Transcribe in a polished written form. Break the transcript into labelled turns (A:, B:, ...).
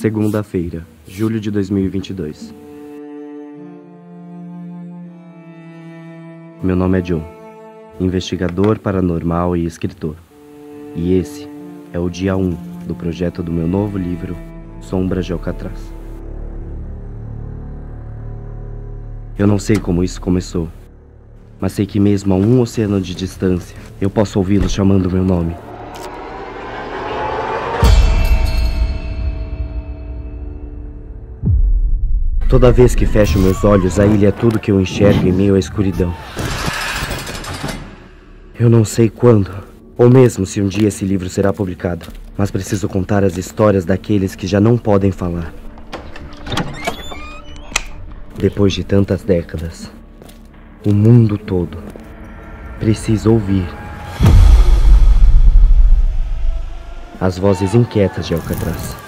A: Segunda-feira, julho de 2022. Meu nome é John, investigador paranormal e escritor. E esse é o dia 1 do projeto do meu novo livro, Sombras de Alcatraz. Eu não sei como isso começou, mas sei que mesmo a um oceano de distância, eu posso ouvi-lo chamando meu nome. Toda vez que fecho meus olhos, a ilha é tudo que eu enxergo em meio à escuridão. Eu não sei quando, ou mesmo se um dia esse livro será publicado, mas preciso contar as histórias daqueles que já não podem falar. Depois de tantas décadas, o mundo todo precisa ouvir as vozes inquietas de Alcatraz.